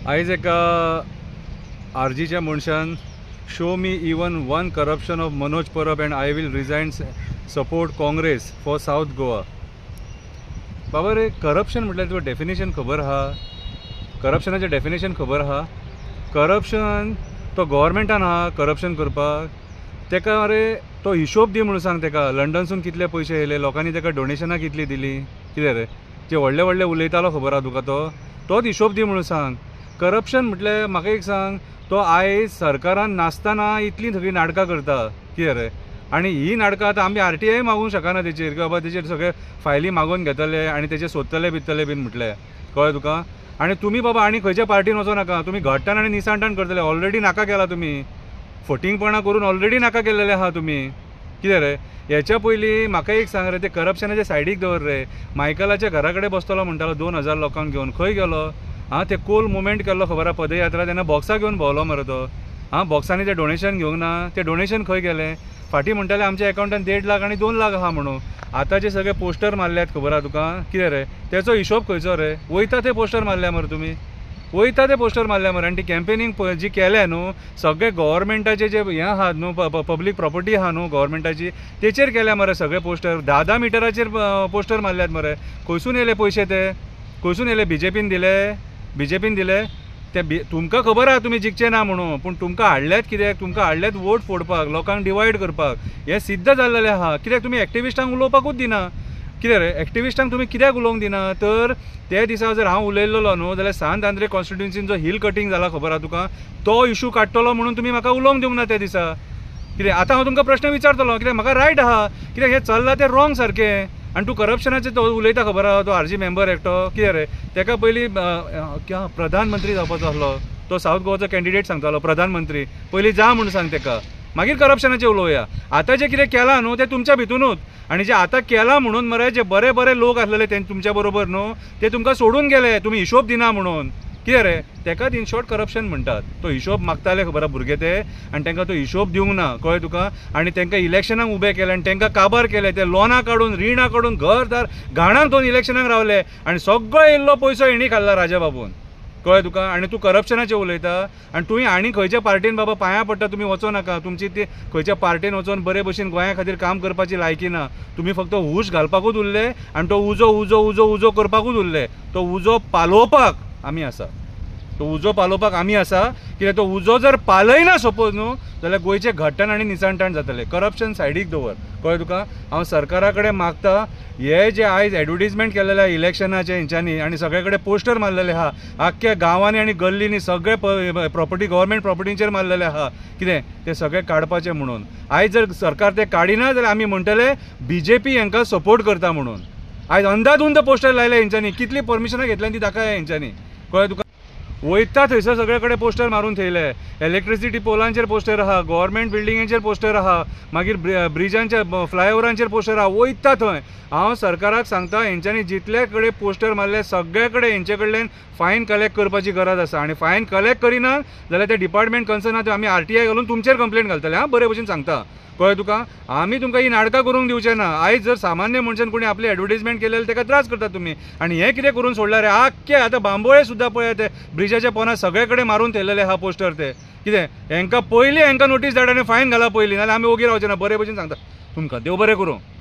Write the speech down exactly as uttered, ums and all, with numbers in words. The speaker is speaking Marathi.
आयज एका आरजीच्या मनशान show me even one corruption of Manoj Parab and I will resign support Congress for south Goa. बाबा रे, करप्शन म्हटल्यार तुका डेफिनेशन खबर आहा? करप्शनाचें डेफिनेशन खबर आहा? करप्शन तो गव्हर्मेंटान आहा करप्शन करपाक. तेका रे तो हिशोब दी म्हणून सांग. तेका लंडनसून कितले पयशे येयले, लोकांनी तेका डोनेशनां कितली दिली, कितें रे जे व्हडले व्हडले उलयतालो खबर आहा तुका? तो तोच हिशोब दी म्हणून सांग. करप्शन म्हटल्यार म्हाका एक सांग, तो आयज सरकारान नासतना इतली सगळी नाटकां करता, कितें रे? आनी ही नाटकां आतां आमी आर टी आय मागूंक शकना तेचेर, की बाबा तेचेर सगळे फायली मागून घेतले आनी तेचे सोदतले बितले बीन म्हटले, कळ्ळें तुका? आनी तुमी बाबा आनी खंयच्या पार्टीन वचो नाका. तुमी घट्टान आनी निसांटान करतले. ऑलरेडी नाका केला तुमी, फटींगपणां करून ऑलरेडी नाका केल्लेले आहा तुमी, कितें रे? हेच्या पयलीं म्हाका एक सांग रे, ते करप्शनाच्या सायडीक दवर रे. मायकलाच्या घरा कडेन बसतलो म्हणटालो दोन हजार लोकांक घेवन. खंय गेलो? हां, ते कोल मुवमेंट केल्लो खबर आहा, पदयात्रा, तेन्ना बॉक्सां घेवन भोंवलो मरे तो. हां, बॉक्सांनी ते डोनेशन घेवंक ना. ते डोनेशन खंय गेलें? फाटीं म्हणटाले आमच्या अकाउंटान देड लाख आनी दोन लाख आहा म्हणून. आतांचे सगळे पोस्टर मारल्यात खबर आहा तुका, कितें रे? तेचो हिशोब खंयचो रे? वयता ते पोस्टर मारल्या मरे तुमी, वयता ते पोस्टर मारल्या मरे. आनी ती कॅम्पेनींग जी केल्या न्हू, सगळे गव्हर्मेंटाचे जे हें आहात न्हू, पब्लीक प्रॉपर्टी आहा न्हू गव्हर्मेंटाची, तेचेर केल्या मरे सगळे पोस्टर. धा धा मिटराचेर पोस्टर मारल्यात मरे. खंयसून येयले पयशे ते? खंयसून येयले? बीजेपीन दिले? बीजेपीन दिले ते बी तुमकां खबर आहा तुमी जिखचे ना म्हणून. पूण तुमकां हाडल्यात कित्याक? तुमकां हाडल्यात वोट फोडपाक, लोकांक डिवायड करपाक. हें सिद्ध जाल्लेलें आहा. कित्याक तुमी एक्टिविस्टांक उलोवपाकूच दिना, कितें रे? एक्टिविस्टांक तुमी कित्याक उलोवंक दिना? तर त्या दिसा जर हांव उलयल्लो न्हू जाल्यार सांत आंद्रे कॉन्स्टिट्युन्सीन जो हिल कटींग जाला खबर आहा तुका, तो इशू काडटलो म्हणून तुमी म्हाका उलोवंक दिवंक ना त्या दिसा. कितें आतां हांव तुमकां प्रश्न विचारतलो, कित्याक म्हाका रायट आहा, कित्याक हें चल्लां तें रॉंग सारकें. आनी तूं करप्शनाचें तो उलयता खबर आहा, तो आरजी मेंबर एकटो, कितें रे? तेका पयलीं क्या प्रधानमंत्री जावपाचो आसलो तो, सावथ गोवाचो कॅन्डिडेट सांगतालो प्रधानमंत्री. पयलीं जा म्हणून सांग तेका, मागीर करप्शनाचें उलोवया. आतां जें कितें केलां न्हू तें तुमच्या भितूनूच. आनी जें आतां केलां म्हणून मरे जे बरे बरे लोक आसलेले ते तुमच्या बरोबर न्हू, ते तुमकां सोडून गेले, तुमी हिशोब दिना म्हणून, कितें रे? तेकाच इन शॉर्ट करप्शन म्हणटात. तो हिशोब मागताले खबर आहा भुरगे ते, आनी तांकां तो हिशोब दिवंक ना, कळ्ळें तुका? आनी तांकां इलेक्शनाक उबे केले आनी तांकां काबार केले. ते लोनां काडून, रिणां काडून, घरदार घाणान दोन इलेक्शनाक रावले आनी सगळो येयल्लो पयसो हेणी खाल्ला राजा बाबून, कळ्ळें तुका? आनी तूं करप्शनाचें उलयता. आनी तुवें आनी खंयच्या पार्टीन बाबा पांयां पडटा तुमी वचो नाका. तुमची ती खंयच्या पार्टीन वचोन बरे भशेन गोंया खातीर काम करपाची लायकी ना. तुमी फक्त हूश घालपाकूच उरले आनी तो उजो उजो उजो उजो करपाकूच उरले. तो उजो पालोवपाक आमी आसा, तो उजो पालोवपाक आमी आसा. कित्याक तो उजो जर पालयना सपोज न्हू जाल्यार गोंयचे घट्टण आनी निसाणटाण जातले. करप्शन सायडीक दवर, कळ्ळें तुका? हांव सरकारा कडेन मागता, हे जे आयज एडवर्टिजमेंट केलेले आहा इलेक्शनाचे हेंच्यांनी आनी सगळे कडेन पोस्टर मारलेले आहा, आख्ख्या गांवांनी आनी गल्लींनी सगळे प्रॉपर्टी गव्हर्मेंट प्रॉपर्टींचेर मारलेले आहा, कितें ते सगळे काडपाचे म्हणून. आयज जर सरकार ते काडिना जाल्यार आमी म्हणटले बीजेपी हांकां सपोर्ट करता म्हणून. आयज अंधाधुंद पोस्टर लायले हेंच्यांनी. कितली परमिशनां घेतल्यान ती दाखय हेंच्यांनी, कळ्ळें तुका? वयता थंयसर सगळे कडेन पोस्टर मारून थेयले. इलेक्ट्रिसिटी पोलांचेर पोस्टर आहा, गव्हर्मेंट बिल्डिंगेचेर पोस्टर आहा, मागीर ब्रिजांच्या फ्लायओव्हरांचेर पोस्टर आहा, वयता थंय. हांव सरकाराक सांगता, हेंच्यांनी जितले कडेन पोस्टर मारले सगळे कडेन हेंचे कडल्यान फायन कलेक्ट करपाची गरज आसा. आनी फायन कलेक्ट करिना जाल्यार ते डिपार्टमेंट कन्सर्न आहा आमी आर टी आय घालून तुमचेर कंप्लेंट घालतले. हां, बरे भशेन सांगता, कळ्ळें तुका? आमी तुमकां ही नाटकां करूंक दिवचे ना. आयज जर सामान्य मनशान कोणी आपली एडवर्टिजमेंट केलेली तेका त्रास करता तुमी. आनी हें कितें करून सोडला रे? आख्खे आतां बांबोळे सुद्दां पळय ते ब्रिजाच्या पोंदा सगळे कडेन मारून थेयलेले आहा पोस्टर. ते कितें हेंकां पयलीं हेंकां नोटीस धाड आनी फायन घाला पयलीं, नाल्यार आमी ओगी रावचे ना. बरे भशेन सांगता तुमकां. देव बरें करूं.